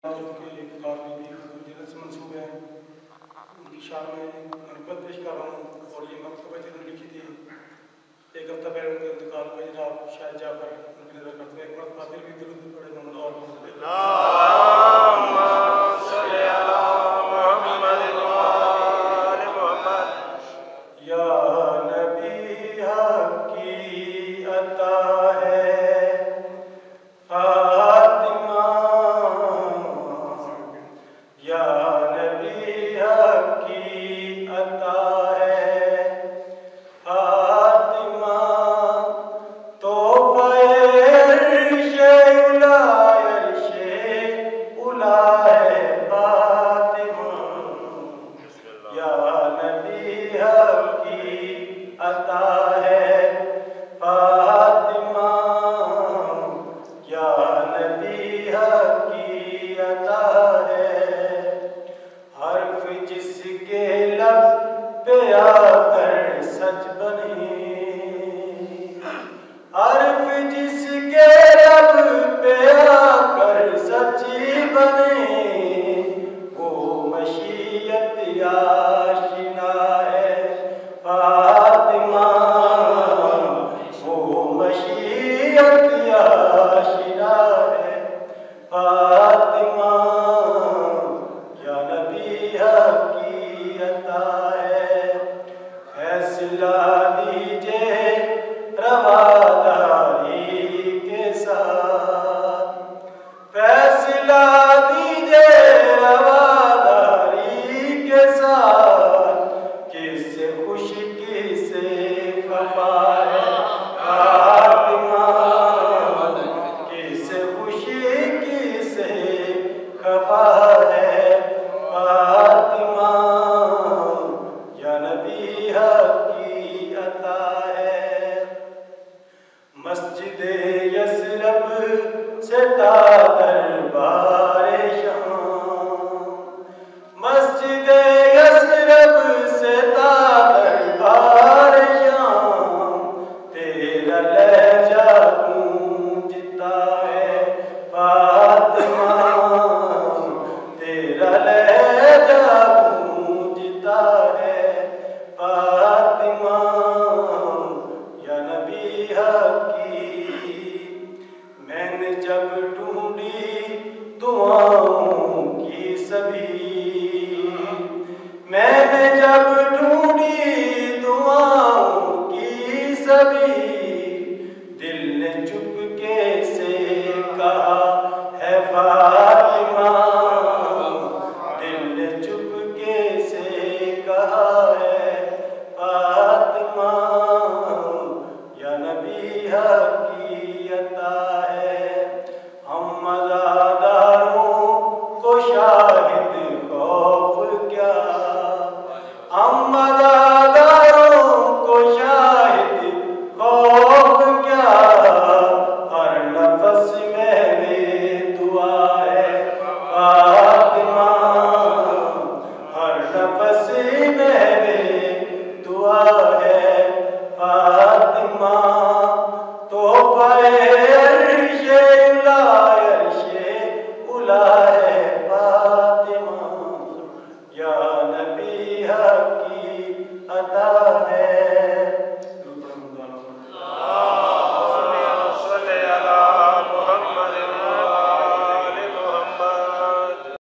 کے کافی جنت سے منسوب ہیں، ان کی شان میں نسبت پیش کر رہا ہوں اور یہ مکتوبہ جنہوں نے لکھی تھی ایک ہفتہ پہلے ان کے انتقال کو جناب شاید جعفر ان کی نظر کرتے ہیں ایک مرتبہ پھر بھی درود پڑھے محمد اور خفا ہے